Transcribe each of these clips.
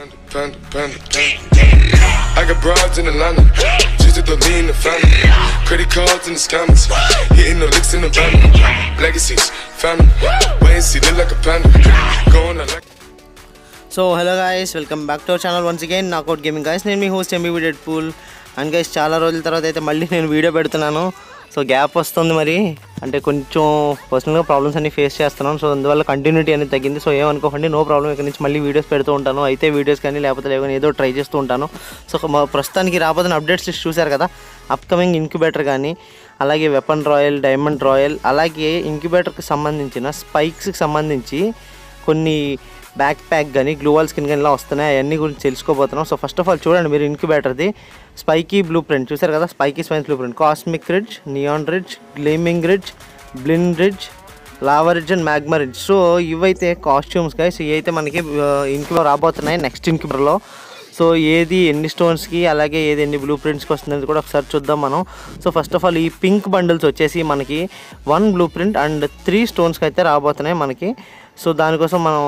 I got broads in Atlanta, just to throw in the family. Credit cards in the scammers, hitting the licks in the van. Legacies, family, wait and see, look like a panda. Going to like. So hello guys, welcome back to our channel once again, Knockout Gaming guys. నేను మీ host MBV Deadpool and guys చాలా రోజుల తర్వాత అయితే మళ్ళీ నేను video పెడుతున్నాను. So gap వస్తుంది మరి అంటే కొంచెం పర్సనల్గా ప్రాబ్లమ్స్ అన్ని ఫేస్ చేస్తున్నాను. సో అందువల్ల కంటిన్యూటీ అనేది తగ్గింది. సో ఏమనుకోకండి, నో ప్రాబ్లం. ఇక్కడ నుంచి మళ్ళీ వీడియోస్ పెడుతూ ఉంటాను. అయితే వీడియోస్ కానీ లేకపోతే లేకపోతే ఏదో ట్రై చేస్తూ ఉంటాను. సో ప్రస్తుతానికి రాబోతున్న అప్డేట్స్ లిస్ట్ చూశారు కదా. అప్కమింగ్ ఇంక్యుబేటర్ కానీ అలాగే వెపన్ రాయల్, డైమండ్ రాయల్, అలాగే ఇంక్యుబేటర్కి సంబంధించిన స్పైక్స్కి సంబంధించి కొన్ని బ్యాక్ ప్యాక్ కానీ గ్లూవాల్ స్కిన్ కానీ ఇలా వస్తున్నాయి. అవన్నీ గురించి తెలుసుకోబోతున్నాం. సో ఫస్ట్ ఆఫ్ ఆల్ చూడండి, మీరు ఇంక్యుబేటర్ది స్పైకీ బ్లూ ప్రింట్ చూసారు కదా. Spiky spines blueprint, cosmic ridge, neon ridge, gleaming ridge, బ్లిన్ ridge, lava ridge and magma ridge. So ఇవైతే కాస్ట్యూమ్స్ గైస్. ఇవి అయితే మనకి ఇంక్యుబేటర్ రాబోతున్నాయి నెక్స్ట్ ఇంక్యుబేటర్లో. సో ఏది ఎన్ని స్టోన్స్కి అలాగే ఏది ఎన్ని బ్లూ ప్రింట్స్కి వస్తుంది కూడా ఒకసారి చూద్దాం మనం. సో ఫస్ట్ ఆఫ్ ఆల్ ఈ పింక్ బండిల్స్ వచ్చేసి మనకి 1 బ్లూ ప్రింట్ అండ్ 3 స్టోన్స్కి అయితే రాబోతున్నాయి మనకి. సో దానికోసం మనం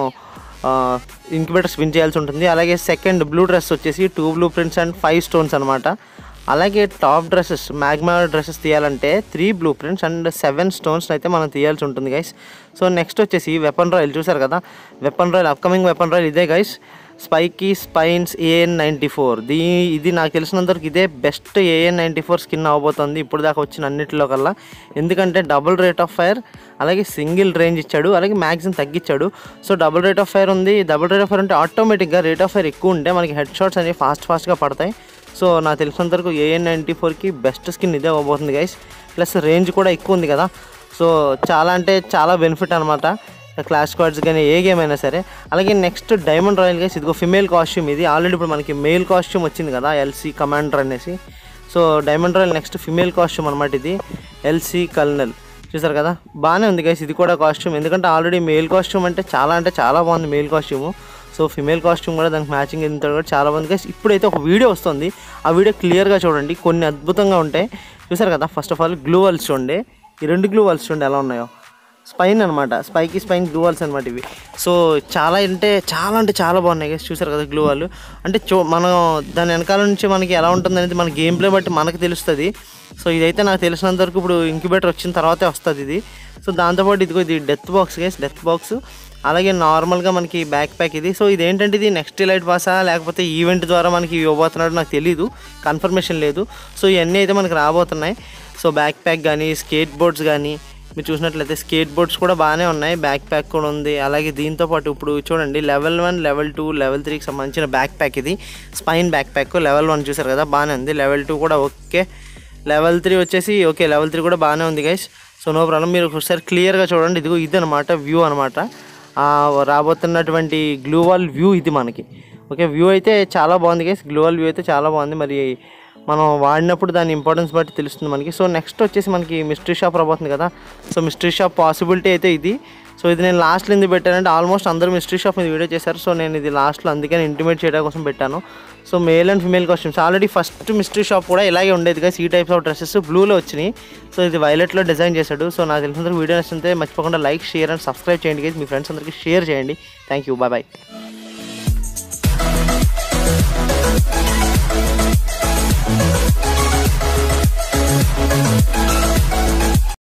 ఇంక్యుబేటర్ స్పిన్ చేయాల్సి ఉంటుంది. అలాగే సెకండ్ బ్లూ డ్రెస్ వచ్చేసి 2 బ్లూ ప్రింట్స్ అండ్ 5 స్టోన్స్ అనమాట. అలాగే టాప్ డ్రెస్సెస్, మ్యాగ్మా డ్రెస్సెస్ తీయాలంటే 3 బ్లూ ప్రింట్స్ అండ్ 7 స్టోన్స్ అయితే మనం తీయాల్సి ఉంటుంది గైస్. సో నెక్స్ట్ వచ్చేసి వెపన్ రాయల్ చూసారు కదా. Weapon royal, upcoming weapon royal ఇదే గైస్. Spiky spines AN94. ఇది నాకు తెలిసినంతవరకు ఇదే బెస్ట్ AN94 స్కిన్ అవబోతుంది ఇప్పుడు దాకా వచ్చిన అన్నింటిలో కల్లా. ఎందుకంటే డబుల్ రేట్ ఆఫ్ ఫైర్, అలాగే సింగిల్ రేంజ్ ఇచ్చాడు, అలాగే మ్యాక్సిమం తగ్గించాడు. So double rate of fire ఉంది. డబుల్ రేట్ ఆఫ్ ఫైర్ అంటే ఆటోమేటిక్గా రేట్ ఆఫ్ ఫైర్ ఎక్కువ ఉంటే మనకి హెడ్ షాట్స్ అనేవి ఫాస్ట్గా పడతాయి. సో నాకు తెలిసినంతవరకు AN94కి బెస్ట్ స్కిన్ ఇదే అవ్వబోతుంది గైస్. ప్లస్ రేంజ్ కూడా ఎక్కువ ఉంది కదా. సో చాలా అంటే చాలా బెనిఫిట్ అనమాట క్లాష్ స్క్వాడ్స్ కానీ ఏ గేమ్ అయినా సరే. అలాగే నెక్స్ట్ డైమండ్ రాయల్ గైస్. ఇదిగో ఫిమేల్ కాస్ట్యూమ్. ఇది ఆల్రెడీ ఇప్పుడు మనకి మెయిల్ కాస్ట్యూమ్ వచ్చింది కదా, LC కమాండర్ అనేసి. So diamond royal next female costume అనమాట. ఇది LC కల్నల్ చూసారు కదా. బాగానే ఉంది గైస్ ఇది కూడా కాస్ట్యూమ్. ఎందుకంటే ఆల్రెడీ మెయిల్ కాస్ట్యూమ్ అంటే చాలా బాగుంది male costume. So female costume కూడా దానికి మ్యాచింగ్ ఇంత కూడా చాలా బాగుంది గైస్. ఇప్పుడైతే ఒక వీడియో వస్తుంది, ఆ వీడియో క్లియర్గా చూడండి. కొన్ని అద్భుతంగా ఉంటాయి చూసారు కదా. First of all gloo walls చూడండి, ఈ 2 గ్లూ వాల్స్ చూడండి ఎలా ఉన్నాయో. స్పైన్ అనమాట, స్పైకీ స్పైన్ గ్లూ వాల్స్ అనమాట ఇవి. సో చాలా బాగున్నాయి గైస్. చూసారు కదా గ్లూ వాల్ అంటే మనం దాని వెనకాల నుంచి మనకి ఎలా ఉంటుంది అనేది మన గేమ్ ప్లే బట్టి మనకు తెలుస్తుంది. సో ఇదైతే నాకు తెలిసినంతవరకు ఇప్పుడు ఇంక్యుబేటర్ వచ్చిన తర్వాతే వస్తుంది ఇది. సో దాంతోపాటు ఇదిగో ఇది death box guys, death box. అలాగే నార్మల్గా మనకి బ్యాక్ ప్యాక్ ఇది. సో ఇదేంటంటే ఇది నెక్స్ట్ ఎలైట్ పాసా లేకపోతే ఈవెంట్ ద్వారా మనకి ఇవ్వబోతున్నాడు నాకు తెలీదు, కన్ఫర్మేషన్ లేదు. సో ఇవన్నీ అయితే మనకి రాబోతున్నాయి. సో బ్యాక్ ప్యాక్ కానీ స్కేట్ బోర్డ్స్ కానీ మీరు చూసినట్లయితే స్కేట్ బోర్డ్స్ కూడా బాగానే ఉన్నాయి, బ్యాక్ ప్యాక్ కూడా ఉంది. అలాగే దీంతోపాటు ఇప్పుడు చూడండి లెవెల్ 1, లెవెల్ 2, లెవెల్ 3కి సంబంధించిన బ్యాక్ ప్యాక్ ఇది. స్పైన్ బ్యాక్ ప్యాక్ లెవెల్ 1 చూసారు కదా బాగానే ఉంది. లెవెల్ 2 కూడా ఓకే. లెవెల్ 3 వచ్చేసి ఓకే, లెవెల్ 3 కూడా బాగానే ఉంది గైస్. So no problem. మీరు ఒకసారి క్లియర్గా చూడండి. ఇదిగో ఇది అనమాట వ్యూ అనమాట, రాబోతున్నటువంటి గ్లూవాల్ వ్యూ ఇది మనకి. ఓకే, వ్యూ అయితే చాలా బాగుంది గైస్. గ్లూవాల్ వ్యూ అయితే చాలా బాగుంది. మరి మనం వాడినప్పుడు దాని ఇంపార్టెన్స్ బట్టి తెలుస్తుంది మనకి. సో నెక్స్ట్ వచ్చేసి మనకి మిస్టరీ షాప్ రాబోతుంది కదా. సో మిస్టరీ షాప్ పాసిబిలిటీ అయితే ఇది. సో ఇది నేను లాస్ట్లో ఎందుకు పెట్టానంటే ఆల్మోస్ట్ అందరూ మిస్టరీ షాప్ మీద వీడియో చేశారు. సో నేను ఇది లాస్ట్లో అందుకని ఇంటిమేట్ చేయడం కోసం పెట్టాను. So male and female costumes already first mystery shop కూడా ఇలాగే ఉండేది కదా. ఈ టైప్స్ ఆఫ్ డ్రెస్సెస్ బ్లూలో వచ్చినాయి. సో ఇది వైలెట్లో డిజైన్ చేశాడు. సో నాకు తెలిసినందుకు వీడియో నచ్చితే మర్చిపోకుండా లైక్, షేర్ అండ్ సబ్స్క్రైబ్ చేయండి గైస్. మీ ఫ్రెండ్స్ అందరికీ షేర్ చేయండి. Thank you, bye.